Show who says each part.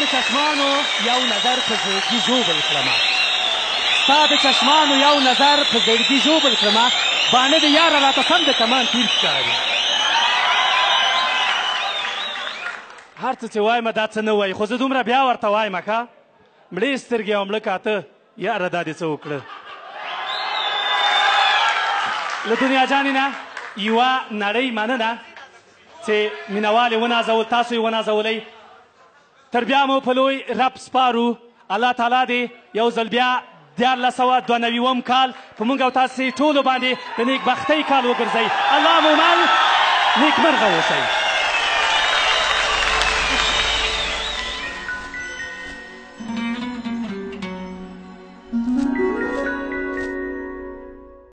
Speaker 1: د چشمانو یو نظر په زړګي ژوبل کړمه ستا د چشمانو یو نظر په زړګي ژوبل کړمه باڼه د یاره راته سم د کمان تیر ښکاري هر څه چې وایم دا څه نه وایي خو زه دومره بیا ورته وایم که مړې سترګې او مړه کاته یاره دا دې څه وکړه له دنیا جانې نه یوه نړۍ مننه چې مینهوال یې ونازول تاسو یې ونازولی تر بیا مو په لوی رب سپارو الله تعالی دې یو ځل بیا 1992 کال په موږ او تاسې ټولو باندې د نیکبختۍ کال وګرځوي الله مو مل نیکمرغه اوسئ